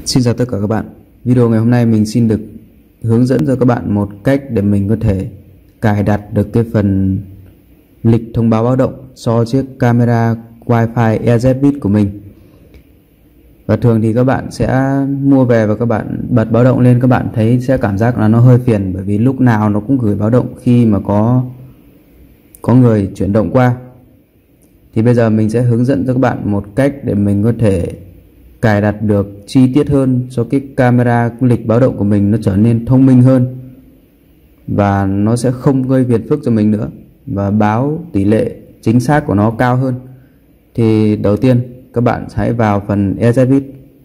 Xin chào tất cả các bạn. Video ngày hôm nay mình xin được hướng dẫn cho các bạn một cách để mình có thể cài đặt được cái phần lịch thông báo báo động cho chiếc camera Wi-Fi EZBit của mình. Và thường thì các bạn sẽ mua về và các bạn bật báo động lên, các bạn thấy sẽ cảm giác là nó hơi phiền, bởi vì lúc nào nó cũng gửi báo động khi mà có người chuyển động qua. Thì bây giờ mình sẽ hướng dẫn cho các bạn một cách để mình có thể cài đặt được chi tiết hơn cho cái camera lịch báo động của mình, nó trở nên thông minh hơn và nó sẽ không gây phiền phức cho mình nữa, và báo tỷ lệ chính xác của nó cao hơn. Thì đầu tiên các bạn hãy vào phần EZBit.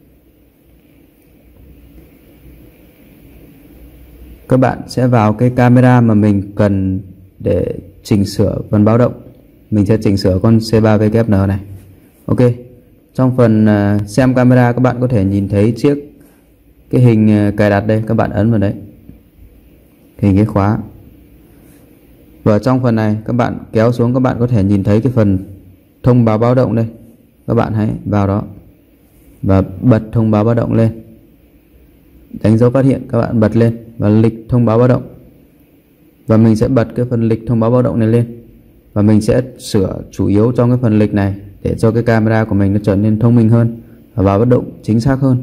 Các bạn sẽ vào cái camera mà mình cần để chỉnh sửa phần báo động. Mình sẽ chỉnh sửa con C3WN này. Ok. Trong phần xem camera, các bạn có thể nhìn thấy cái hình cài đặt đây, các bạn ấn vào đấy, hình cái khóa. Và trong phần này các bạn kéo xuống, các bạn có thể nhìn thấy cái phần thông báo báo động đây. Các bạn hãy vào đó và bật thông báo báo động lên, đánh dấu phát hiện, các bạn bật lên và lịch thông báo báo động. Và mình sẽ bật cái phần lịch thông báo báo động này lên, và mình sẽ sửa chủ yếu trong cái phần lịch này để cho cái camera của mình nó trở nên thông minh hơn và báo báo động chính xác hơn.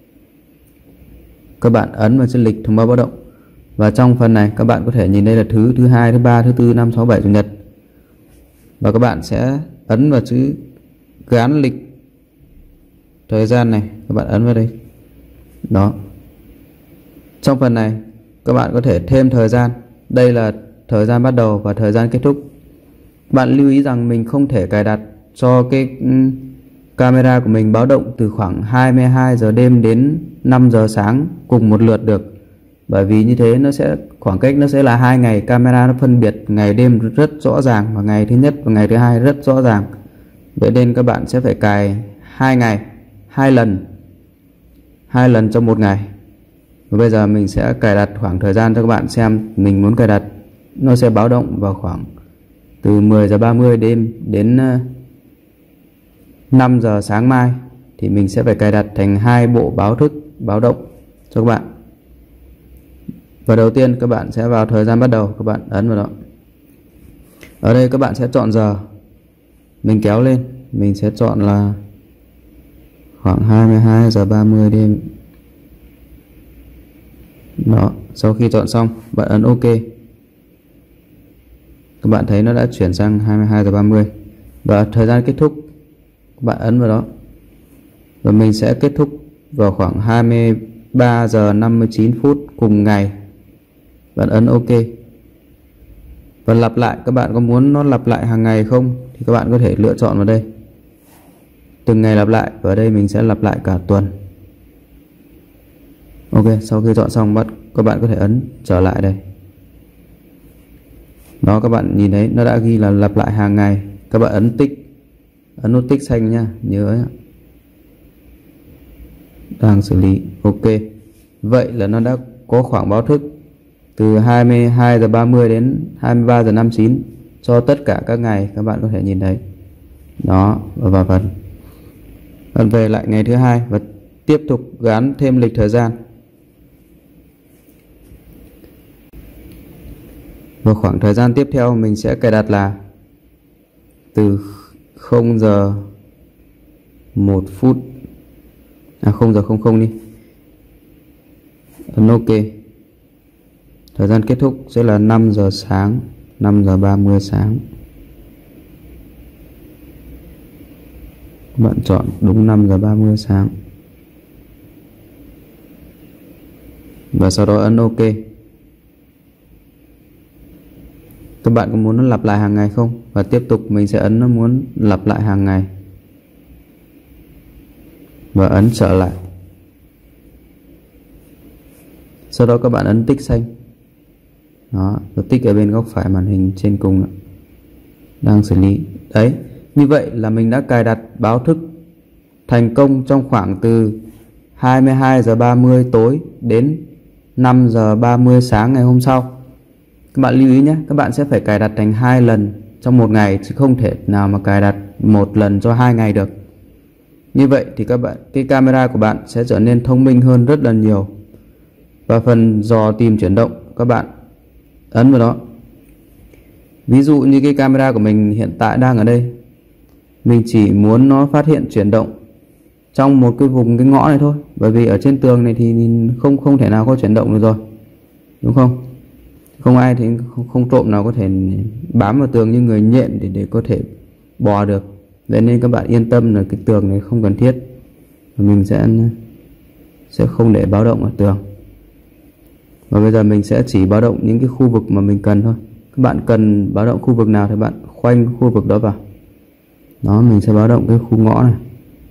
Các bạn ấn vào chữ lịch thông báo báo động, và trong phần này các bạn có thể nhìn đây là thứ hai, thứ ba, thứ tư, năm, sáu, bảy, chủ nhật, và các bạn sẽ ấn vào chữ gán lịch thời gian này, các bạn ấn vào đây đó. Trong phần này các bạn có thể thêm thời gian, đây là thời gian bắt đầu và thời gian kết thúc. Bạn lưu ý rằng mình không thể cài đặt cho cái camera của mình báo động từ khoảng 22 giờ đêm đến 5 giờ sáng cùng một lượt được, bởi vì như thế nó sẽ khoảng cách nó sẽ là 2 ngày, camera nó phân biệt ngày đêm rất rõ ràng, và ngày thứ nhất và ngày thứ hai rất rõ ràng. Vậy nên các bạn sẽ phải cài 2 ngày, 2 lần trong một ngày. Và bây giờ mình sẽ cài đặt khoảng thời gian cho các bạn xem. Mình muốn cài đặt nó sẽ báo động vào khoảng từ 10 giờ 30 đêm đến 5 giờ sáng mai, thì mình sẽ phải cài đặt thành 2 bộ báo thức báo động cho các bạn. Và đầu tiên các bạn sẽ vào thời gian bắt đầu, các bạn ấn vào đó. Ở đây các bạn sẽ chọn giờ, mình kéo lên, mình sẽ chọn là khoảng 22 giờ 30 đêm đó. Sau khi chọn xong, bạn ấn OK. Các bạn thấy nó đã chuyển sang 22 giờ 30. Và thời gian kết thúc, các bạn ấn vào đó, và mình sẽ kết thúc vào khoảng 23 giờ 59 phút cùng ngày. Bạn ấn OK. Và lặp lại, các bạn có muốn nó lặp lại hàng ngày không thì các bạn có thể lựa chọn vào đây, từng ngày lặp lại. Và ở đây mình sẽ lặp lại cả tuần. Ok, sau khi chọn xong, các bạn có thể ấn trở lại đây. Đó, các bạn nhìn thấy nó đã ghi là lặp lại hàng ngày. Các bạn ấn tích, ấn nút tích xanh nha, nhớ ấy. Đang xử lý. Ok. Vậy là nó đã có khoảng báo thức từ 22 giờ 30 đến 23 giờ 59 cho tất cả các ngày, các bạn có thể nhìn thấy. Đó, và phần về lại ngày thứ hai và tiếp tục gắn thêm lịch thời gian. Và khoảng thời gian tiếp theo mình sẽ cài đặt là từ 0 giờ 1 phút 0 giờ 00 đi, ấn OK. Thời gian kết thúc sẽ là 5 giờ sáng, 5 giờ 30 sáng. Bạn chọn đúng 5 giờ 30 sáng và sau đó ấn OK. Các bạn có muốn nó lặp lại hàng ngày không? Và tiếp tục mình sẽ ấn nó muốn lặp lại hàng ngày và ấn trở lại. Sau đó các bạn ấn tích xanh đó, và tích ở bên góc phải màn hình trên cùng đó. Đang xử lý. Đấy, như vậy là mình đã cài đặt báo thức thành công trong khoảng từ 22 giờ 30 tối đến 5 giờ 30 sáng ngày hôm sau. Các bạn lưu ý nhé, các bạn sẽ phải cài đặt thành 2 lần trong một ngày, chứ không thể nào mà cài đặt một lần cho 2 ngày được. Như vậy thì cái camera của bạn sẽ trở nên thông minh hơn rất là nhiều. Và phần dò tìm chuyển động, các bạn ấn vào đó. Ví dụ như cái camera của mình hiện tại đang ở đây, mình chỉ muốn nó phát hiện chuyển động trong một cái vùng cái ngõ này thôi, bởi vì ở trên tường này thì không thể nào có chuyển động được rồi, đúng không? Không ai thì không trộm nào có thể bám vào tường như người nhện để có thể bò được. Vậy nên các bạn yên tâm là cái tường này không cần thiết, mình sẽ không để báo động ở tường. Và bây giờ mình sẽ chỉ báo động những cái khu vực mà mình cần thôi. Các bạn cần báo động khu vực nào thì bạn khoanh khu vực đó vào. Đó, mình sẽ báo động cái khu ngõ này,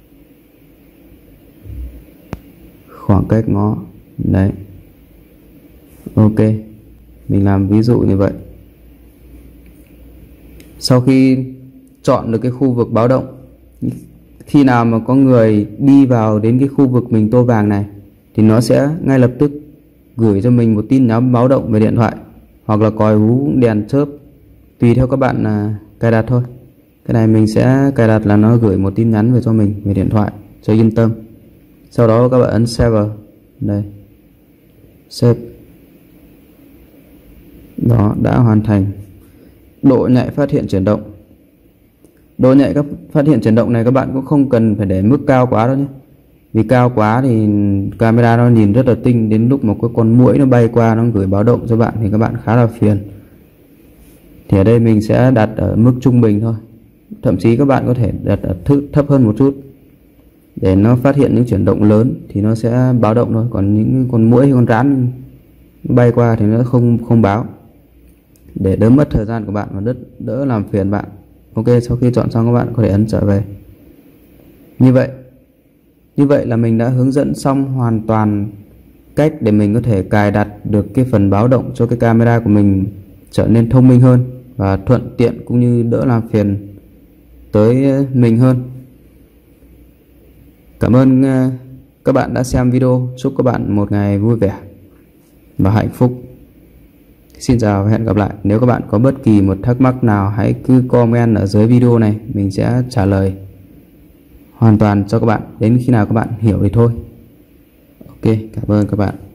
khoảng cách ngõ đấy. Ok, mình làm ví dụ như vậy. Sau khi chọn được cái khu vực báo động, khi nào mà có người đi vào đến cái khu vực mình tô vàng này thì nó sẽ ngay lập tức gửi cho mình một tin nhắn báo động về điện thoại, hoặc là còi hú đèn chớp, tùy theo các bạn cài đặt thôi. Cái này mình sẽ cài đặt là nó gửi một tin nhắn về cho mình về điện thoại cho yên tâm. Sau đó các bạn ấn save. Đây, save. Đó, đã hoàn thành. Độ nhạy phát hiện chuyển động. Độ nhạy phát hiện chuyển động này các bạn cũng không cần phải để mức cao quá đâu nhé. Vì cao quá thì camera nó nhìn rất là tinh, đến lúc mà có con muỗi nó bay qua nó gửi báo động cho bạn thì các bạn khá là phiền. Thì ở đây mình sẽ đặt ở mức trung bình thôi. Thậm chí các bạn có thể đặt ở thấp hơn một chút để nó phát hiện những chuyển động lớn thì nó sẽ báo động thôi. Còn những con muỗi hay con rắn bay qua thì nó không báo, để đỡ mất thời gian của bạn và đỡ làm phiền bạn. Ok, sau khi chọn xong các bạn có thể ấn trở về. Như vậy là mình đã hướng dẫn xong hoàn toàn cách để mình có thể cài đặt được cái phần báo động cho cái camera của mình trở nên thông minh hơn và thuận tiện, cũng như đỡ làm phiền tới mình hơn. Cảm ơn các bạn đã xem video. Chúc các bạn một ngày vui vẻ và hạnh phúc. Xin chào và hẹn gặp lại. Nếu các bạn có bất kỳ một thắc mắc nào, hãy cứ comment ở dưới video này, mình sẽ trả lời hoàn toàn cho các bạn đến khi nào các bạn hiểu thì thôi. Ok, cảm ơn các bạn.